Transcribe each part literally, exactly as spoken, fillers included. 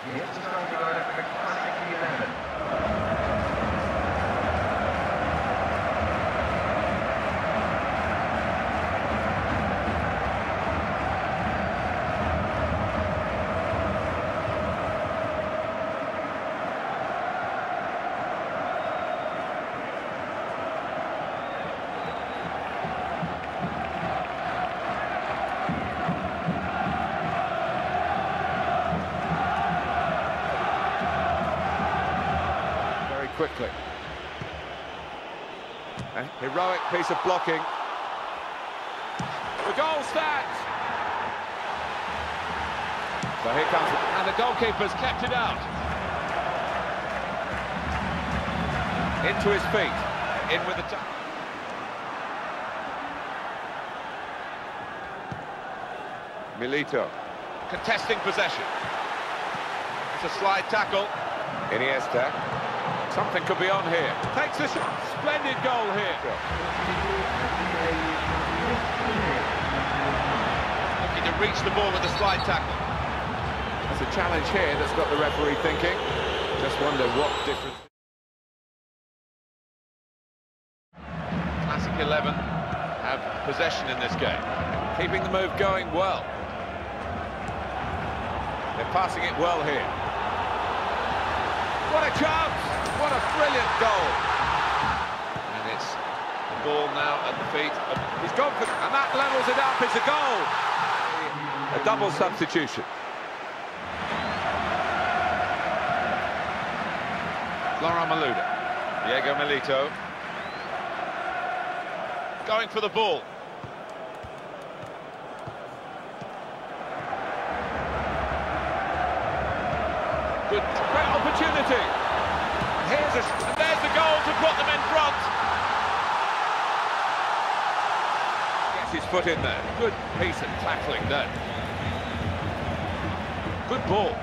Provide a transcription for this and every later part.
Here's the starting lineup for the Classic eleven. Quickly. A heroic piece of blocking. The goal stands. So here comes, and the goalkeeper's kept it out. Into his feet, in with the touch. Milito. Contesting possession. It's a slide tackle. Iniesta. Something could be on here. Takes a shot. Splendid goal here. Looking to reach the ball with a slide tackle. That's a challenge here that's got the referee thinking. Just wonder what difference. Classic eleven have possession in this game. Keeping the move going well. They're passing it well here. What a chance! What a brilliant goal! And it's the ball now at the feet of... He's gone for... And that levels it up. It's a goal! A double substitution. Flora Malouda. Diego Milito. Going for the ball. Good, great opportunity. Here's a, and there's the goal to put them in front. Gets his foot in there. Good piece of tackling there. Good ball.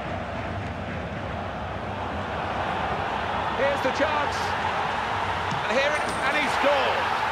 Here's the chance. And here it, and he scores.